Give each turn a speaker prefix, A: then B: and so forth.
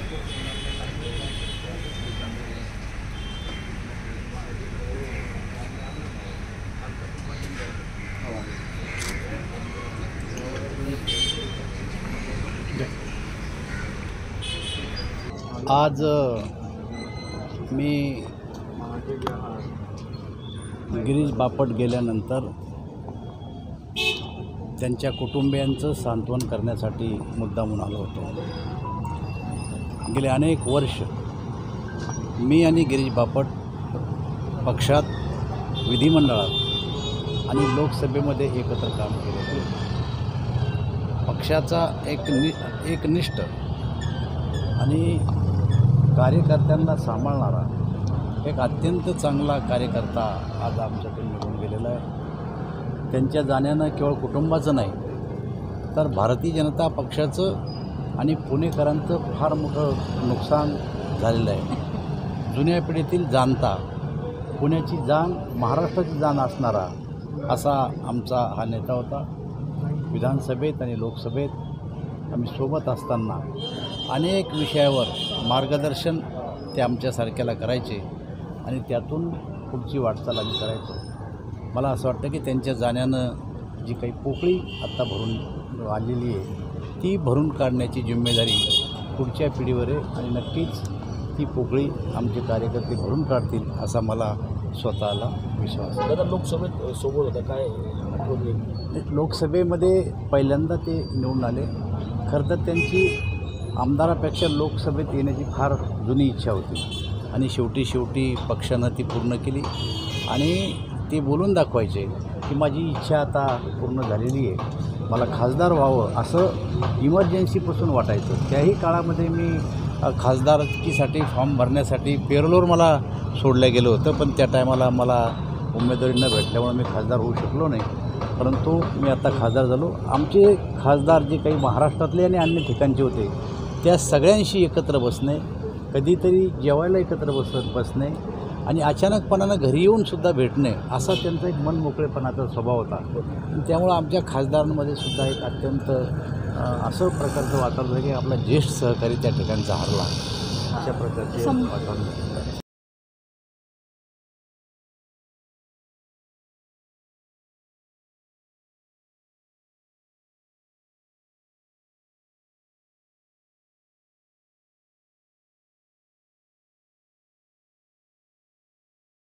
A: आज मी गिरीश बापट गेल्यानंतर त्यांच्या कुटुंबियांचं सांत्वन करण्यासाठी मुद्दामून आलो होतो। गेले अनेक वर्ष मी आणि गिरीश बापट पक्षात, विधिमंडळात आणि लोकसभेमध्ये एकत्र काम केले होते। पक्षाचा एकनिष्ठ आणि कार्यकर्त्यांना सांभाळणारा एक अत्यंत चांगला कार्यकर्ता आज आमच्याकडून निघून गेलेला आहे। त्यांच्या जाण्यानं केवळ कुटुंबाचं नाही तर भारतीय जनता पक्षाचं आणि पुणेकरांचं फार मोठं नुकसान झालेलं आहे। जुन्या पिढीतील जाणता, पुण्याची जाण, महाराष्ट्राची जाण असणारा असा आमचा हा नेता होता। विधानसभेत आणि लोकसभेत आम्ही सोबत असताना अनेक विषयावर मार्गदर्शन ते आमच्यासारख्याला करायचे आणि त्यातून पुढची वाटचाल आम्ही करायचो। मला असं वाटतं की त्यांच्या जाण्यानं जी काही पोकळी आत्ता भरून आलेली आहे ती भरून काढण्याची जिम्मेदारी पुढच्या पिढीवर आहे आणि नक्कीच ती पोकळी आमचे कार्यकर्ते भरून काढतील असा मला स्वतःला विश्वास आहे।
B: दादा, लोकसभेत सोबत होता, काय आठवण?
A: लोकसभेमध्ये पहिल्यांदा ते निवडून आले। खरं तर त्यांची आमदारापेक्षा लोकसभेत येण्याची फार जुनी इच्छा होती आणि शेवटी पक्षानं ती पूर्ण केली आणि ते बोलून दाखवायचे की माझी इच्छा आता पूर्ण झालेली आहे, मला खासदार व्हावं असं इमर्जन्सीपासून वाटायचं। त्याही काळामध्ये मी खासदारकीसाठी फॉर्म भरण्यासाठी पेरोलवर मला सोडलं गेलं होतं, पण त्या टायमाला मला उमेदवारी न भेटल्यामुळे मी खासदार होऊ शकलो नाही। परंतु मी आता खासदार झालो। आमचे खासदार जे काही महाराष्ट्रातले आणि अन्य ठिकाणचे होते त्या सगळ्यांशी एकत्र बसणे, कधीतरी जेवायला एकत्र बसणे आणि अचानकपणानं घरी येऊनसुद्धा भेटणे असा त्यांचा एक मनमोकळेपणाचा स्वभाव होता। त्यामुळं आमच्या खासदारांमध्ये सुद्धा एक अत्यंत असं प्रकारचं वातावरण की आपला ज्येष्ठ सहकारी त्या ठिकाणचा हरला अशा प्रकारचे वातावरण